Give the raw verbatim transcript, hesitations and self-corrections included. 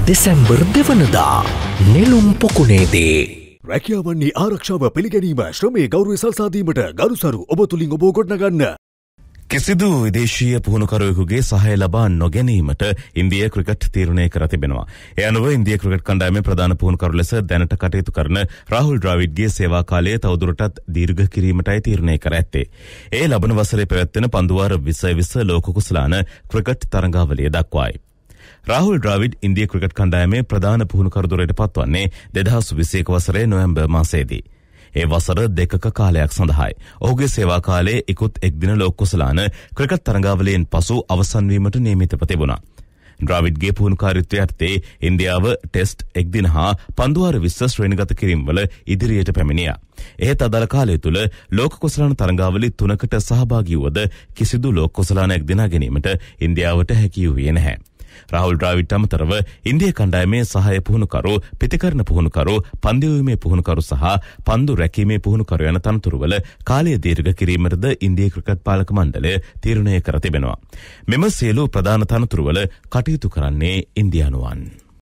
දෙසැම්බර් දෙවනදා නෙළුම් පොකුණේදී රැකියාවන්හි ආරක්ෂාව පිළිගැනීම ශ්‍රමයේ ගෞරවය සලසා දීමට ගරුසරු ඔබ තුලින් ඔබ ගොඩනගන්න. කිසිදු විදේශීය පුහුණුකරුවෙකුගේ සහාය ලබා නොගැනීමට ඉන්දියා ක්‍රිකට් තීරණය කර තිබෙනවා. ඒ අනුව ඉන්දියා ක්‍රිකට් කණ්ඩායමේ ප්‍රධාන පුහුණුකරු ලෙස දැනට කටයුතු කරන රාහුල් ද්‍රාවිඩ්ගේ සේවා කාලය තවදුරටත් දීර්ඝ කිරීමටයි තීරණය කර ඇත්තේ. ඒ ලබන වසරේ පැවැත්වෙන පන්දුවාර විස්ස විස්ස ලෝක කුසලාන ක්‍රිකට් තරඟාවලිය දක්වායි. රාහුල් ද්‍රාවිඩ් ඉන්දියා ක්‍රිකට් කණ්ඩායමේ ප්‍රධාන පුහුණුකරු දුරට පත්වන්නේ දෙදහස් විසිඑක වසරේ නොවැම්බර් මාසයේදී. ඒ වසර දෙකක කාලයක් සඳහායි. ඔහුගේ සේවා කාලයේ ඉක්ුත් එක් දින ලෝක කුසලාන ක්‍රිකට් තරඟාවලියෙන් පසු අවසන් වීමට නියමිතව තිබුණා. ද්‍රාවිඩ්ගේ පුහුණුකාරීත්වය යටතේ ඉන්දියාව ටෙස්ට් එක් දින හා පන්දුවාර විස්ස ශ්‍රේණිගත කිරීම්වල ඉදිරියට පැමිණියා. එහෙත් අදාළ කාලය තුළ ලෝක කුසලාන තරඟාවලි තුනකට සහභාගී වුවද කිසිදු ලෝක කුසලානයක් දිනා ගැනීමට ඉන්දියාවට හැකි වූයේ නැහැ. රාහුල් ද්‍රාවිඩ් අමතරව ඉන්දියා කණ්ඩායමේ සහාය පුහුණුකරු, පිතිකරණ පුහුණුකරු, පන්දුවීමේ පුහුණුකරු සහ පන්දු රැකීමේ පුහුණුකරු යන තනතුරුවල කාලය දීර්ඝ කිරීමටද ඉන්දියා ක්‍රිකට් පාලක මණ්ඩලය තීරණය කර තිබෙනවා. මෙම සියලු ප්‍රධාන තනතුරුවල කටයුතු කරන්නේ ඉන්දියානුවන්.